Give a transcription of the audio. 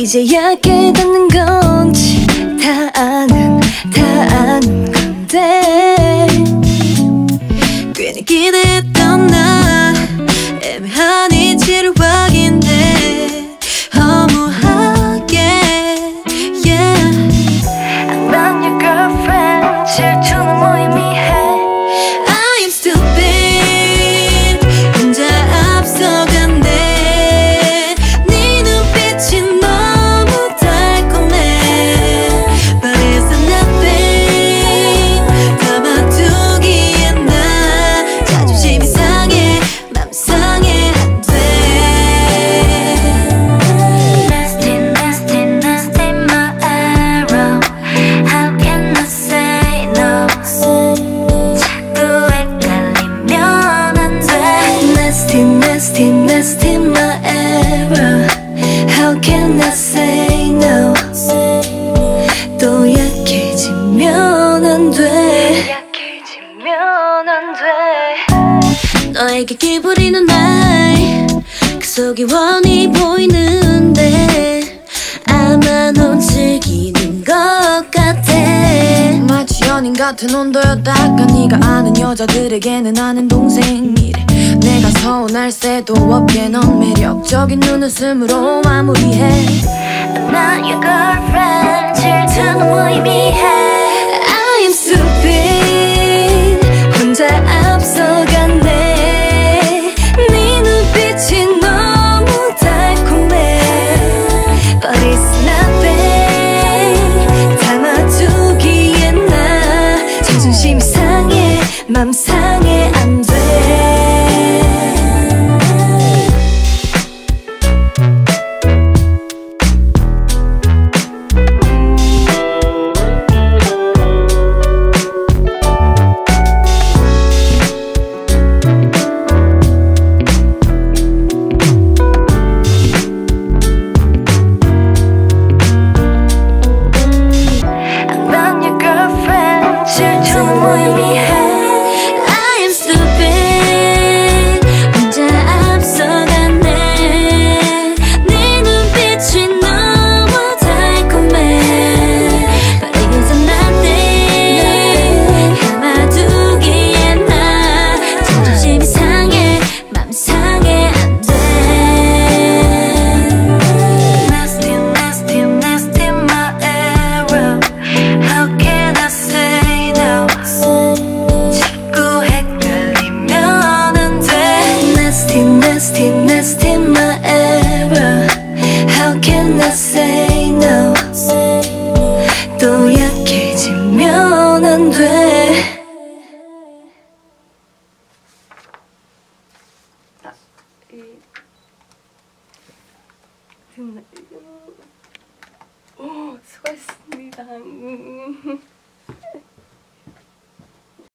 이제야 깨닫는 건지 다 아는 건데 괜히 기대했던 나 애매한 이치를 확인해 허무하게 yeah. I'm not your girlfriend 질투는 무의미해 I am stupid 혼자 앞서간대 네 눈빛이 너무 달콤해 But it's nothing 담아두기에 나 자존심이 상해 맘 상해 안돼 Nasty nasty nasty my arrow How can I say no 자꾸 헷갈리면 안돼 Nasty nasty nasty my arrow How can I say no 또 약해지면 안돼 약해지면 안돼 너에게 기부리는 날 그 속이 훤히 보이는데 아마 넌 즐기는 것 같아 마치 연인 같은 온도였다가 네가 아는 여자들에게는 아는 동생이래 내가 서운할 새도 없게 넌 매력적인 눈웃음으로 마무리해 I'm not your girlfriend 질투는 무의미해 I am stupid 혼자 앞서갔네 네 눈빛이 너무 달콤해 But it's nothing 담아두기에 나 자존심이 상해 맘 상해 안돼 Nasty, nasty my error How can I say no 또 약해지면 안 돼 수고했습니다